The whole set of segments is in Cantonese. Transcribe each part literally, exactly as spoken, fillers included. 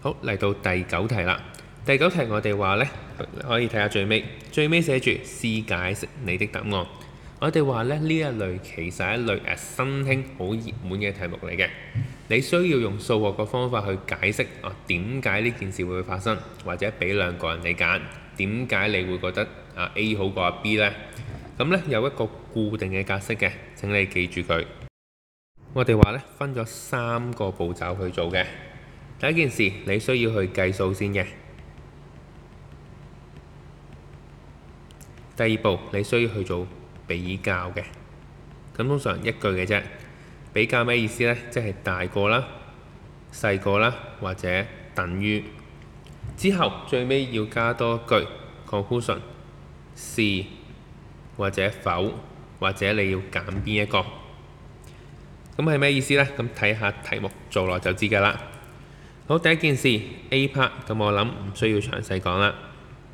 好，嚟到第九題啦。第九題我哋話呢，可以睇下最尾，最尾寫住試解釋你的答案。我哋話咧，呢一類其實係一類誒新興好熱門嘅題目嚟嘅。你需要用數學嘅方法去解釋啊點解呢件事會發生，或者俾兩個人你揀，點解你會覺得啊 A 好過 B 呢？咁呢，有一個固定嘅格式嘅，請你記住佢。我哋話呢，分咗三個步驟去做嘅。第一件事你需要去計數先嘅。第二步你需要去做比較嘅。咁通常一句嘅啫。比較咩意思呢？即係大個啦、細個啦，或者等於。之後最尾要加多句 conclusion， 是或者否，或者你要揀邊一個。咁係咩意思呢？咁睇下題目做落就知㗎啦。好，第一件事 A part， 咁我諗唔需要詳細講啦。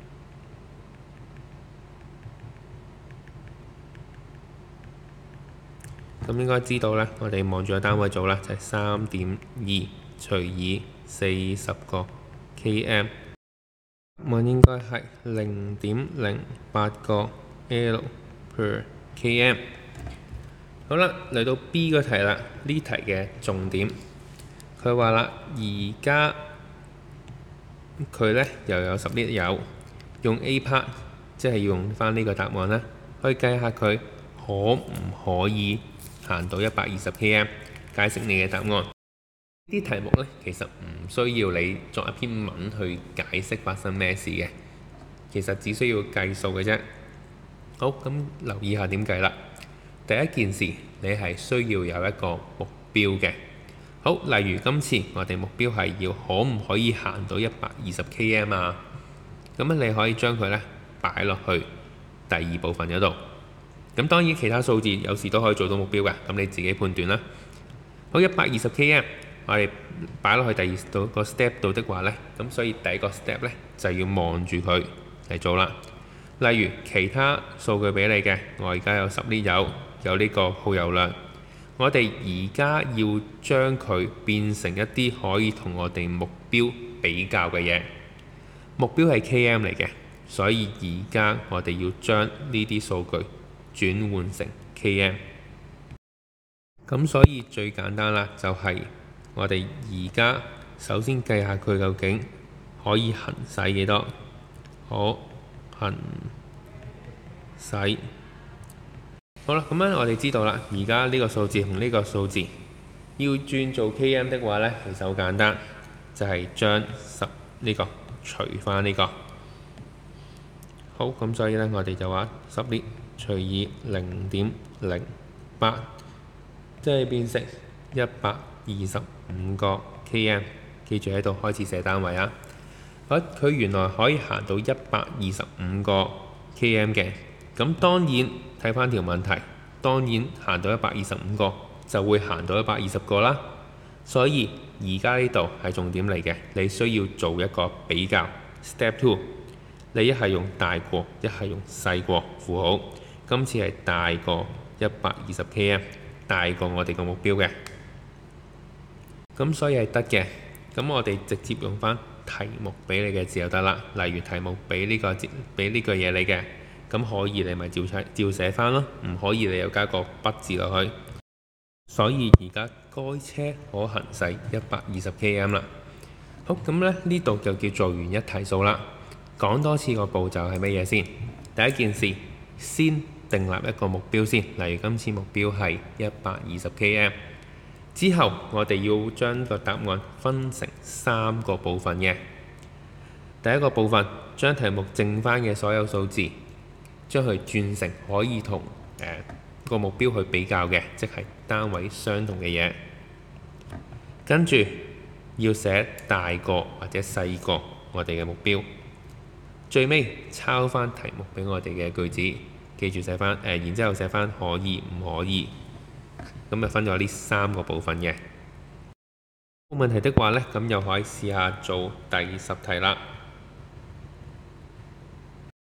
咁應該知道咧，我哋望住個單位做啦，就係三點二除以四十個 km， 咁應該係零點零八個 L per km。好啦，嚟到 B 個題啦，呢題嘅重點，佢話啦，而家佢咧又有十 lit 油，用 A part， 即係要用翻呢個答案啦，去計下佢可唔可以行到一百二十 km， 解釋你嘅答案。呢啲題目呢，其實唔需要你作一篇文去解釋發生咩事嘅，其實只需要計數嘅啫。好，咁留意下點計啦。第一件事，你係需要有一個目標嘅。好，例如今次我哋目標係要可唔可以行到一百二十 km 啊？咁你可以將佢呢擺落去第二部分嗰度。咁當然其他數字有時都可以做到目標嘅，咁你自己判斷啦。好，一百二十 km， 我哋擺落去第二度個 step 度的話呢，咁所以第一個 step 呢，就要望住佢嚟做啦。例如其他數據俾你嘅，我而家有十 lit 油，有呢個耗油量，我哋而家要將佢變成一啲可以同我哋目標比較嘅嘢。目標係 km 嚟嘅，所以而家我哋要將呢啲數據轉換成 km， 咁所以最簡單啦，就係我哋而家首先計下佢究竟可以行駛幾多，可行駛。好啦，咁樣我哋知道啦，而家呢個數字同呢個數字要轉做 km 的話呢，其實好簡單，就係將十呢個除翻呢個。好，咁所以呢，我哋就話十 lit除以零點零八，即係變成一百二十五個 km。記住喺度開始寫單位啊！好，佢原來可以行到一百二十五個 km 嘅。咁當然睇翻條問題，當然行到一百二十五個就會行到一百二十個啦。所以而家呢度係重點嚟嘅，你需要做一個比較。Step two， 你一係用大過，一係用細過符號。今次係大過一百二十 km， 大過我哋個目標嘅，咁所以係得嘅。咁我哋直接用翻題目俾你嘅字就得啦。例如題目俾呢個字，俾呢句嘢你嘅，咁可以你咪照寫照寫翻咯，唔可以你又加個不字落去。所以而家該車可行駛一百二十 km 啦。好，咁咧呢度就叫做完一題數啦。講多次個步驟係乜嘢先？第一件事先訂立一個目標先，例如今次目標係一百二十 km。之後我哋要將個答案分成三個部分嘅。第一個部分將題目剩翻嘅所有數字，將佢轉成可以同誒個目標去比較嘅，即係單位相同嘅嘢。跟住要寫大過或者細過我哋嘅目標。最尾抄翻題目俾我哋嘅句子，記住寫翻誒，然之後寫翻可以唔可以，咁就分咗呢三個部分嘅。冇問題的話呢，咁又可以試下做第十題啦。